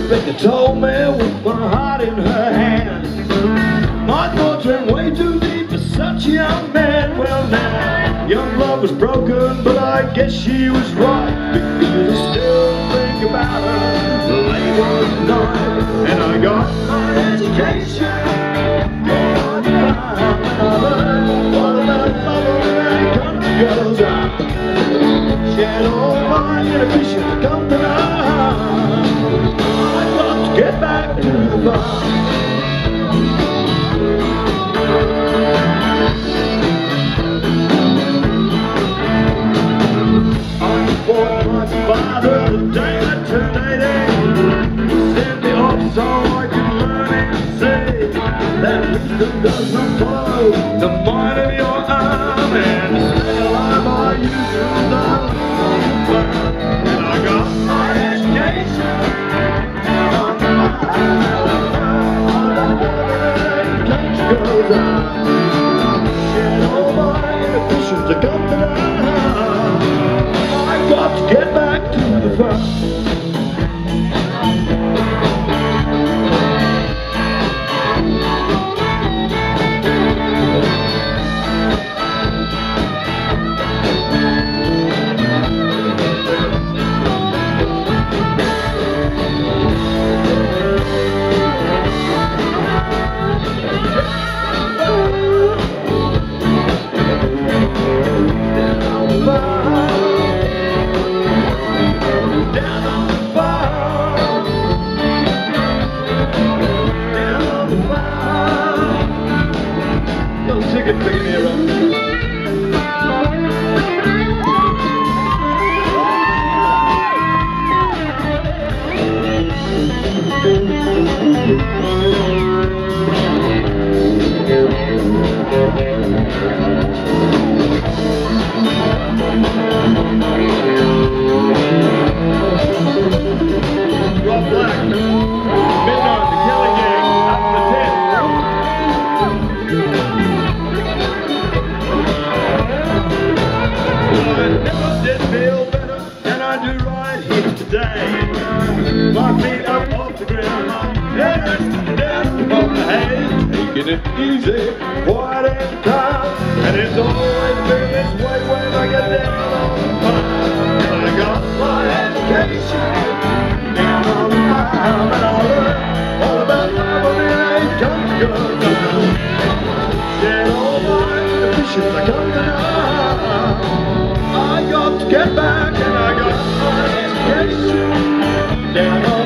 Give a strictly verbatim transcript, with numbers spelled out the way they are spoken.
Rebecca told me with my heart in her hand. My thoughts ran way too deep for such a young man. Well now, young love was broken, but I guess she was right, because I still think about her late one night. And I got my education, got my time, and I learned all about love and country girls. I shed all my inhibitions to come to life. I got to get back to the farm. Father, the day I turned eighteen, he sent me off so I could learn and say that wisdom does not follow the might of your arm, and to stay alive I use the love. And I got my education on the country goes on. Shed all my inhibitions to come to life. I got to get back to the front. Chicken picking me around. Rob Black, Midnight, the Kelly Gang, up on the ten. I never did feel better than I do right here today. My feet up off the ground, my head down on the hay, taking it easy, quiet and calm. And it's always been this way when I get down on the farm. And I got my education down on the farm, and I learned all about love and it comes good. Shed all my inhibitions, I come to know. I got to get back, and I got my education down on